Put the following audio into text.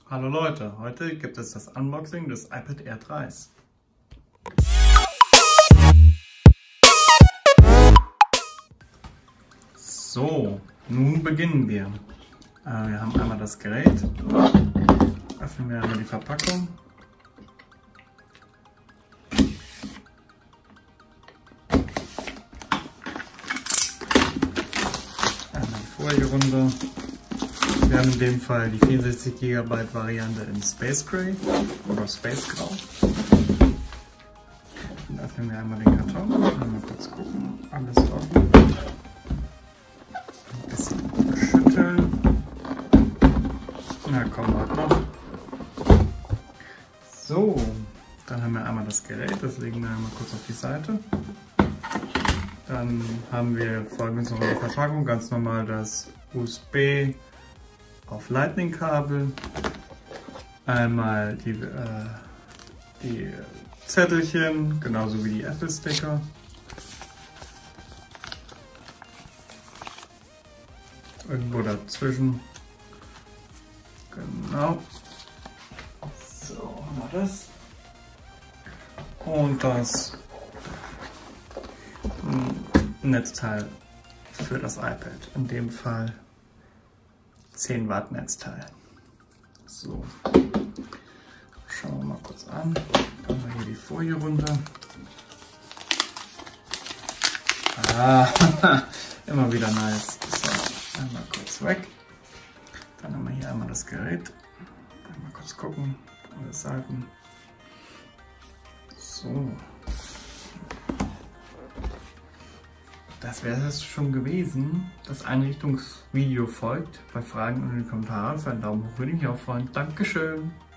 Hallo Leute, heute gibt es das Unboxing des iPad Air 3. So, nun beginnen wir. Wir haben einmal das Gerät. Öffnen wir einmal die Verpackung. Einmal die Folierunde. Wir haben in dem Fall die 64 GB Variante in Space Gray oder Space Grau. Dann öffnen wir einmal den Karton. Mal kurz gucken. Alles offen. Ein bisschen schütteln. Na komm, warte noch. So, dann haben wir einmal das Gerät. Das legen wir einmal kurz auf die Seite. Dann haben wir folgendes noch in der Verpackung. Ganz normal das USB auf Lightning-Kabel, einmal die Zettelchen, genauso wie die Apple-Sticker, irgendwo dazwischen, genau, so haben wir das, und das Netzteil für das iPad, in dem Fall 10 Watt Netzteil. So, schauen wir mal kurz an. Machen wir hier die Folie runter. Immer wieder nice. So, einmal kurz weg. Dann haben wir hier einmal das Gerät. Mal kurz gucken, alle Seiten. So. Das wäre es schon gewesen. Das Einrichtungsvideo folgt. Bei Fragen und in den Kommentaren für einen Daumen hoch würde ich mich auch freuen. Dankeschön!